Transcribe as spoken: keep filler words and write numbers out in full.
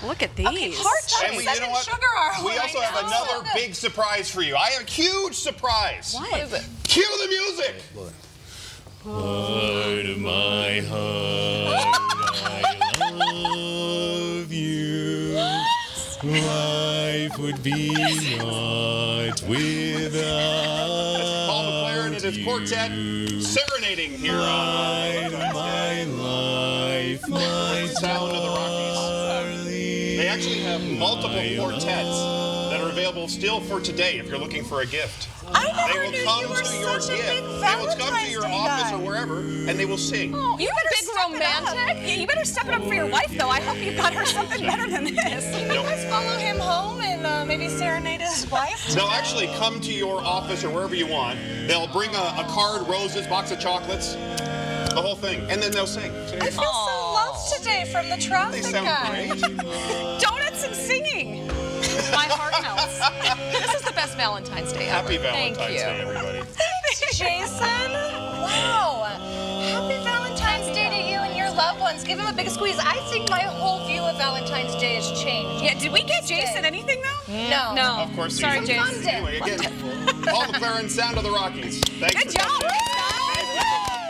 Look at these. Okay, heart And we, you know what? sugar are we also have another big surprise for you. I have a huge surprise. What is it? Cue the music. Heart of my heart, I love you. Life would be not without Paul McLaren and his quartet serenading here on my life, my Sound of the Rockies. They actually have multiple quartets that are available still for today if you're looking for a gift. I never They will knew come you were to your such a gift. big They will Valentine's come to your Day office guy. or wherever, and they will sing. Oh, you better big step it romantic. up. Yeah, you better step it up for your wife, though. I hope you got her something better than this. You guys follow him home and uh, maybe serenade his wife? They'll actually come to your office or wherever you want. They'll bring a, a card, roses, box of chocolates, the whole thing, and then they'll sing. I feel so loved today from the They traffic sound guy. great. Donuts and singing. My heart melts. This is the best Valentine's Day ever. Happy Valentine's Thank you. Day, everybody. Thanks, Jason. Wow. Happy Valentine's Day to you and your loved ones. Give him a big squeeze. I think my whole view of Valentine's Day has changed. Yeah, did we get Jason anything, though? No. No. Of course, Sorry, Jason. Jason. Monday. Anyway, again, Paul McLaren, Sound of the Rockies. Thanks Good for job, coming. guys.